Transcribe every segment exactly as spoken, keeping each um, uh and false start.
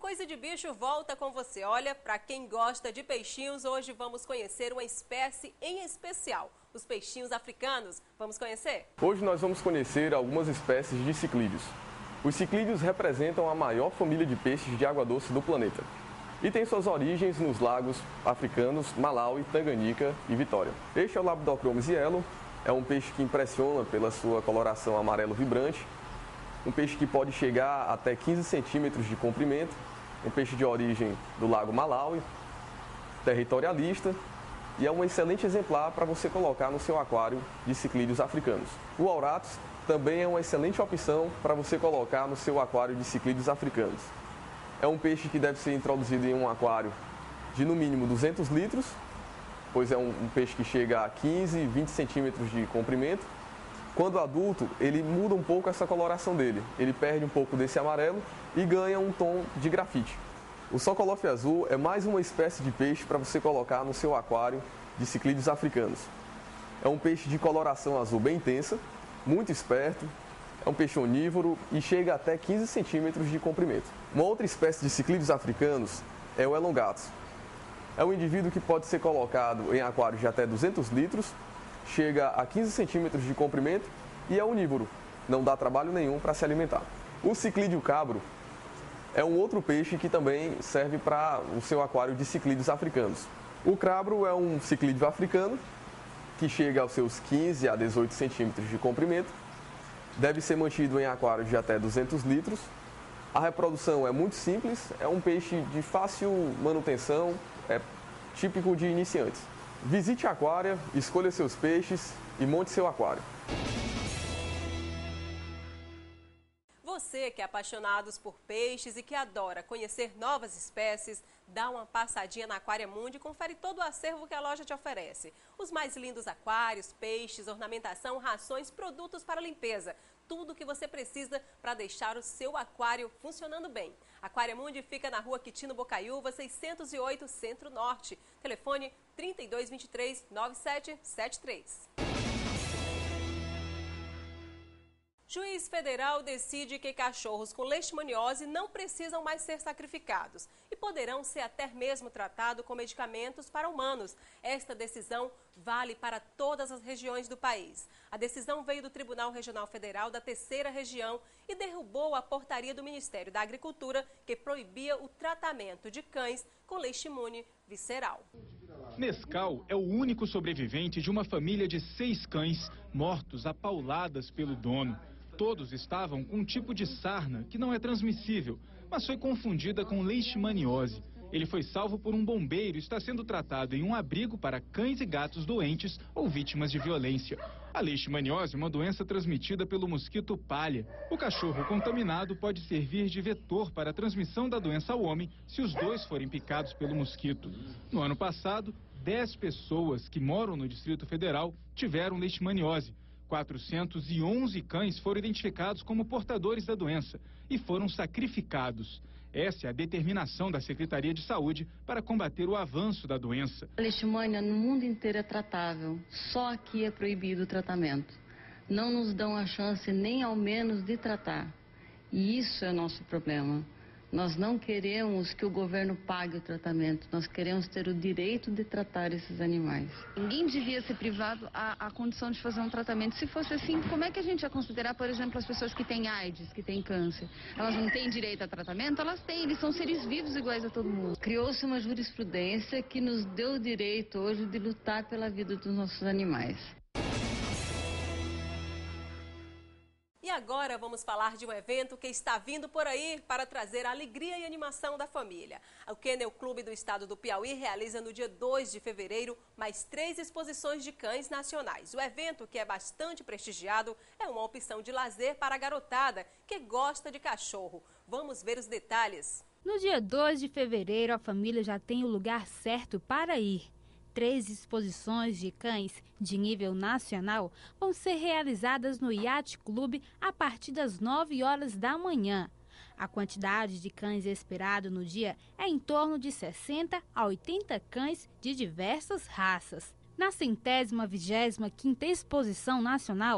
Coisa de Bicho volta com você. Olha, para quem gosta de peixinhos, hoje vamos conhecer uma espécie em especial, os peixinhos africanos. Vamos conhecer? Hoje nós vamos conhecer algumas espécies de ciclídeos. Os ciclídeos representam a maior família de peixes de água doce do planeta e têm suas origens nos lagos africanos Malawi, Tanganica e Vitória. Este é o Labdochromys yellow, é um peixe que impressiona pela sua coloração amarelo vibrante, um peixe que pode chegar até quinze centímetros de comprimento, um peixe de origem do lago Malawi, territorialista, e é um excelente exemplar para você colocar no seu aquário de ciclídeos africanos. O Auratus também é uma excelente opção para você colocar no seu aquário de ciclídeos africanos. É um peixe que deve ser introduzido em um aquário de no mínimo duzentos litros, pois é um, um peixe que chega a quinze, vinte centímetros de comprimento. Quando adulto, ele muda um pouco essa coloração dele. Ele perde um pouco desse amarelo e ganha um tom de grafite. O Sokoloff azul é mais uma espécie de peixe para você colocar no seu aquário de ciclídeos africanos. É um peixe de coloração azul bem intensa, muito esperto, é um peixe onívoro e chega até quinze centímetros de comprimento. Uma outra espécie de ciclídeos africanos é o Elongatus. É um indivíduo que pode ser colocado em aquários de até duzentos litros, chega a quinze centímetros de comprimento e é onívoro, não dá trabalho nenhum para se alimentar. O ciclídeo cabro é um outro peixe que também serve para o seu aquário de ciclídeos africanos. O crabro é um ciclídeo africano que chega aos seus quinze a dezoito centímetros de comprimento, deve ser mantido em aquários de até duzentos litros. A reprodução é muito simples, é um peixe de fácil manutenção, é típico de iniciantes. Visite a aquária, escolha seus peixes e monte seu aquário. Você que é apaixonado por peixes e que adora conhecer novas espécies, dá uma passadinha na Aquariamundi e confere todo o acervo que a loja te oferece. Os mais lindos aquários, peixes, ornamentação, rações, produtos para limpeza. Tudo o que você precisa para deixar o seu aquário funcionando bem. Aquariamundi fica na rua Quitino Bocaiúva, seiscentos e oito, Centro-Norte. Telefone trinta e dois, vinte e três, noventa e sete setenta e três. Juiz federal decide que cachorros com leishmaniose não precisam mais ser sacrificados e poderão ser até mesmo tratados com medicamentos para humanos. Esta decisão vale para todas as regiões do país. A decisão veio do Tribunal Regional Federal da Terceira Região e derrubou a portaria do Ministério da Agricultura que proibia o tratamento de cães com leishmaniose visceral. Nescau é o único sobrevivente de uma família de seis cães mortos a pauladas pelo dono. Todos estavam com um tipo de sarna que não é transmissível, mas foi confundida com leishmaniose. Ele foi salvo por um bombeiro e está sendo tratado em um abrigo para cães e gatos doentes ou vítimas de violência. A leishmaniose é uma doença transmitida pelo mosquito palha. O cachorro contaminado pode servir de vetor para a transmissão da doença ao homem se os dois forem picados pelo mosquito. No ano passado, dez pessoas que moram no Distrito Federal tiveram leishmaniose. quatrocentos e onze cães foram identificados como portadores da doença e foram sacrificados. Essa é a determinação da Secretaria de Saúde para combater o avanço da doença. A leishmania no mundo inteiro é tratável, só aqui é proibido o tratamento. Não nos dão a chance nem ao menos de tratar. E isso é o nosso problema. Nós não queremos que o governo pague o tratamento, nós queremos ter o direito de tratar esses animais. Ninguém devia ser privado a, a condição de fazer um tratamento. Se fosse assim, como é que a gente ia considerar, por exemplo, as pessoas que têm AIDS, que têm câncer? Elas não têm direito a tratamento? Elas têm, eles são seres vivos iguais a todo mundo. Criou-se uma jurisprudência que nos deu o direito hoje de lutar pela vida dos nossos animais. E agora vamos falar de um evento que está vindo por aí para trazer alegria e animação da família. O Kennel Clube do Estado do Piauí realiza no dia dois de fevereiro mais três exposições de cães nacionais. O evento, que é bastante prestigiado, é uma opção de lazer para a garotada que gosta de cachorro. Vamos ver os detalhes. No dia dois de fevereiro, a família já tem o lugar certo para ir. Três exposições de cães de nível nacional vão ser realizadas no Yacht Clube a partir das nove horas da manhã. A quantidade de cães esperado no dia é em torno de sessenta a oitenta cães de diversas raças. Na centésima vigésima quinta exposição nacional,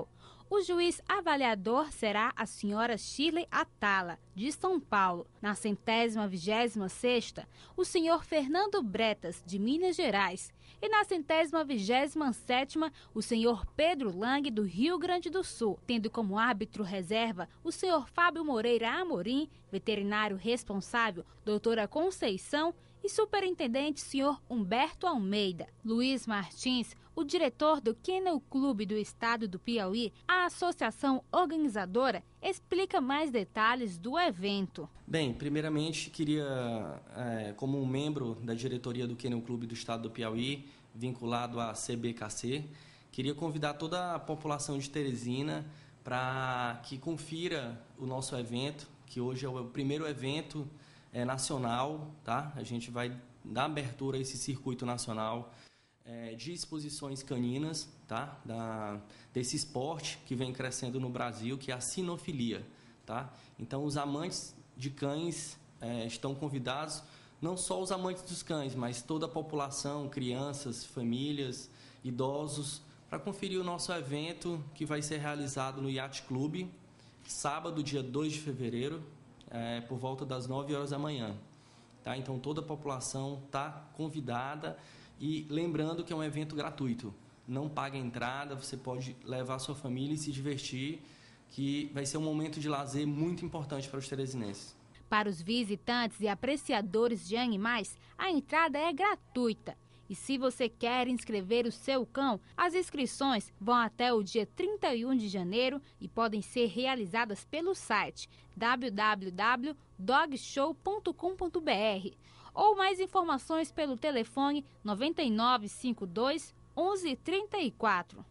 O juiz avaliador será a senhora Shirley Atala, de São Paulo. Na centésima vigésima sexta, o senhor Fernando Bretas, de Minas Gerais. E na centésima vigésima sétima, o senhor Pedro Lang, do Rio Grande do Sul, tendo como árbitro reserva o senhor Fábio Moreira Amorim, veterinário responsável, doutora Conceição, e superintendente senhor Humberto Almeida. Luiz Martins, o diretor do Kennel Clube do Estado do Piauí, a associação organizadora, explica mais detalhes do evento. Bem, primeiramente queria, é, como um membro da diretoria do Kennel Clube do Estado do Piauí, vinculado à C B K C, queria convidar toda a população de Teresina para que confira o nosso evento, que hoje é o primeiro evento é, nacional, tá? A gente vai dar abertura a esse circuito nacional é, de exposições caninas, tá? Da, desse esporte que vem crescendo no Brasil, que é a sinofilia, tá? Então, os amantes de cães é, estão convidados, não só os amantes dos cães, mas toda a população, crianças, famílias, idosos, para conferir o nosso evento que vai ser realizado no Yacht Club, sábado, dia dois de fevereiro, é, por volta das nove horas da manhã. Tá? Então, toda a população está convidada e lembrando que é um evento gratuito. Não paga entrada, você pode levar a sua família e se divertir, que vai ser um momento de lazer muito importante para os teresinenses. Para os visitantes e apreciadores de animais, a entrada é gratuita. E se você quer inscrever o seu cão, as inscrições vão até o dia trinta e um de janeiro e podem ser realizadas pelo site w w w ponto dog show ponto com ponto b r ou mais informações pelo telefone nove nove cinco dois, onze, trinta e quatro.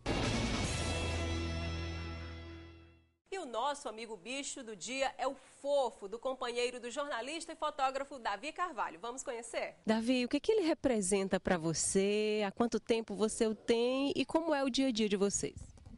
E o nosso amigo bicho do dia é o Fofo, do companheiro do jornalista e fotógrafo Davi Carvalho. Vamos conhecer? Davi, o que, que ele representa para você? Há quanto tempo você o tem e como é o dia a dia de vocês?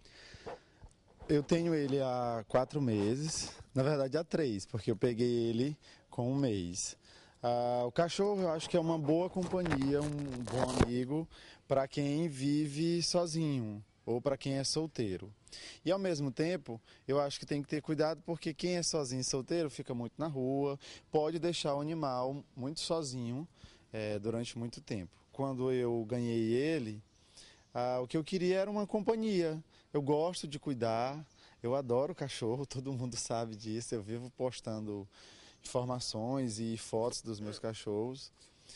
Eu tenho ele há quatro meses, na verdade há três, porque eu peguei ele com um mês. Ah, o cachorro eu acho que é uma boa companhia, um bom amigo para quem vive sozinho ou para quem é solteiro. E ao mesmo tempo, eu acho que tem que ter cuidado porque quem é sozinho e solteiro fica muito na rua, pode deixar o animal muito sozinho é, durante muito tempo. Quando eu ganhei ele, ah, o que eu queria era uma companhia. Eu gosto de cuidar, eu adoro cachorro, todo mundo sabe disso, eu vivo postando informações e fotos dos meus cachorros.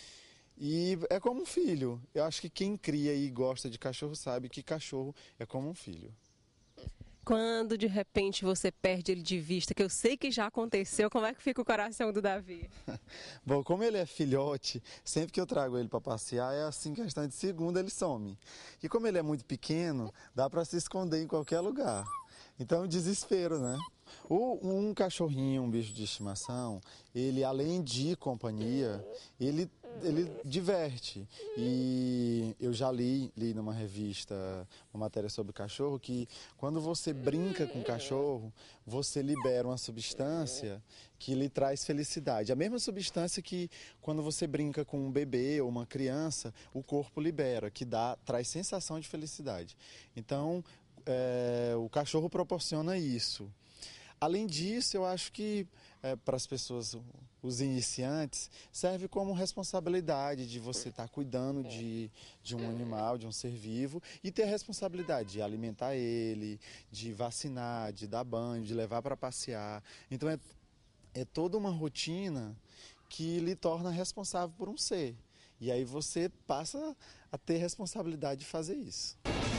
E é como um filho. Eu acho que quem cria e gosta de cachorro sabe que cachorro é como um filho. Quando de repente você perde ele de vista, que eu sei que já aconteceu, como é que fica o coração do Davi? Bom, como ele é filhote, sempre que eu trago ele para passear, é assim, questão de segundo ele some. E como ele é muito pequeno, dá para se esconder em qualquer lugar. Então é um desespero, né? O, um cachorrinho, um bicho de estimação, ele além de companhia, ele, ele diverte. E eu já li, li numa revista uma matéria sobre cachorro que quando você brinca com o cachorro, você libera uma substância que lhe traz felicidade. A mesma substância que quando você brinca com um bebê ou uma criança, o corpo libera, que dá, traz sensação de felicidade. Então, é, o cachorro proporciona isso. Além disso, eu acho que é, para as pessoas, os iniciantes, serve como responsabilidade de você estar tá cuidando de, de um animal, de um ser vivo, e ter a responsabilidade de alimentar ele, de vacinar, de dar banho, de levar para passear. Então é, é toda uma rotina que lhe torna responsável por um ser. E aí você passa a ter responsabilidade de fazer isso.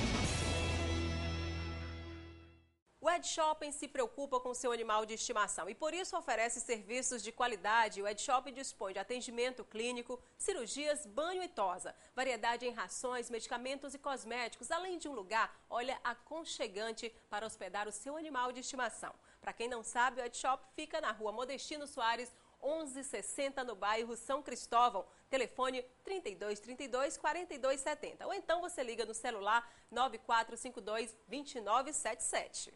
O Ed Shopping se preocupa com seu animal de estimação e por isso oferece serviços de qualidade. O Ed Shopping dispõe de atendimento clínico, cirurgias, banho e tosa, variedade em rações, medicamentos e cosméticos, além de um lugar, olha, aconchegante para hospedar o seu animal de estimação. Para quem não sabe, o Ed Shop fica na rua Modestino Soares, onze sessenta, no bairro São Cristóvão. Telefone trinta e dois, trinta e dois, quarenta e dois, setenta. Ou então você liga no celular nove quatro cinco dois, dois nove sete sete.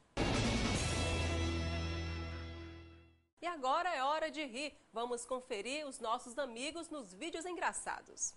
E agora é hora de rir. Vamos conferir os nossos amigos nos vídeos engraçados.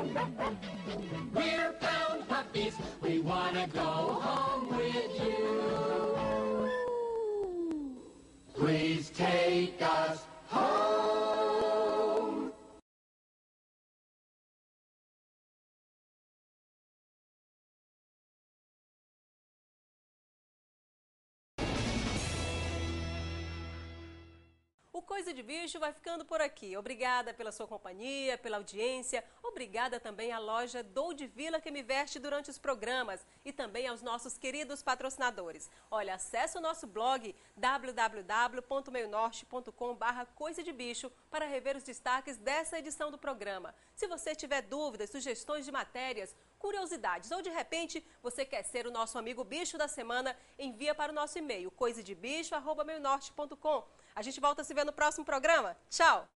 We're pound puppies, we wanna go home with you. Please take us home. O Coisa de Bicho vai ficando por aqui. Obrigada pela sua companhia, pela audiência. Obrigada também à loja Dou de Vila que me veste durante os programas e também aos nossos queridos patrocinadores. Olha, acesse o nosso blog w w w ponto meio norte ponto com barra coisa de bicho para rever os destaques dessa edição do programa. Se você tiver dúvidas, sugestões de matérias, curiosidades ou de repente você quer ser o nosso amigo bicho da semana, envia para o nosso e-mail coisa de bicho arroba meio norte ponto com. A gente volta a se ver no próximo programa. Tchau!